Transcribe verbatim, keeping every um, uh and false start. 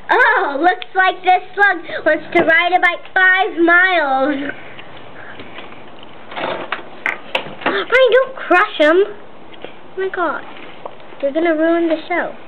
Oh, looks like this slug wants to ride about five miles. Ryan, don't crush him. Oh my god. You're gonna ruin the show.